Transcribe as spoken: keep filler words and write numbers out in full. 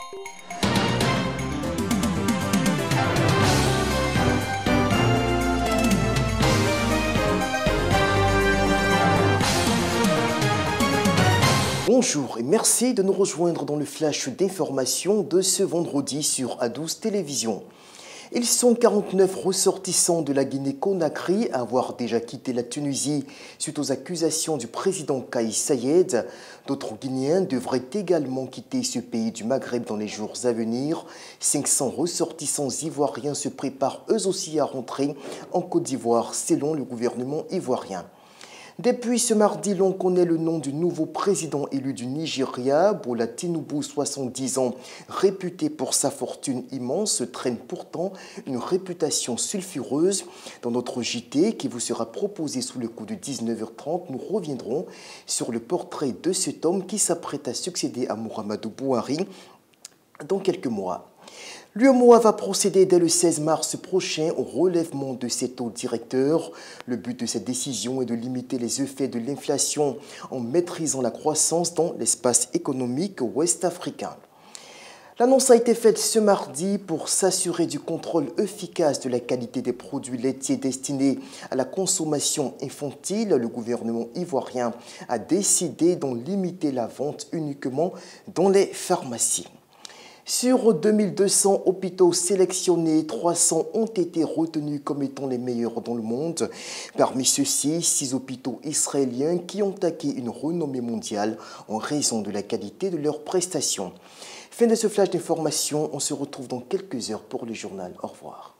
Bonjour et merci de nous rejoindre dans le flash d'information de ce vendredi sur A douze Télévision. Ils sont quarante-neuf ressortissants de la Guinée-Conakry à avoir déjà quitté la Tunisie suite aux accusations du président Kais Saied. D'autres Guinéens devraient également quitter ce pays du Maghreb dans les jours à venir. cinq cents ressortissants ivoiriens se préparent eux aussi à rentrer en Côte d'Ivoire selon le gouvernement ivoirien. Depuis ce mardi, l'on connaît le nom du nouveau président élu du Nigeria. Bola Tinubu, soixante-dix ans, réputé pour sa fortune immense, traîne pourtant une réputation sulfureuse. Dans notre J T, qui vous sera proposé sous le coup de dix-neuf heures trente, nous reviendrons sur le portrait de cet homme qui s'apprête à succéder à Muhammadu Buhari dans quelques mois. L'U E M O A va procéder dès le seize mars prochain au relèvement de ses taux directeurs. Le but de cette décision est de limiter les effets de l'inflation en maîtrisant la croissance dans l'espace économique ouest-africain. L'annonce a été faite ce mardi pour s'assurer du contrôle efficace de la qualité des produits laitiers destinés à la consommation infantile. Le gouvernement ivoirien a décidé d'en limiter la vente uniquement dans les pharmacies. Sur deux mille deux cents hôpitaux sélectionnés, trois cents ont été retenus comme étant les meilleurs dans le monde. Parmi ceux-ci, six hôpitaux israéliens qui ont acquis une renommée mondiale en raison de la qualité de leurs prestations. Fin de ce flash d'information, on se retrouve dans quelques heures pour le journal. Au revoir.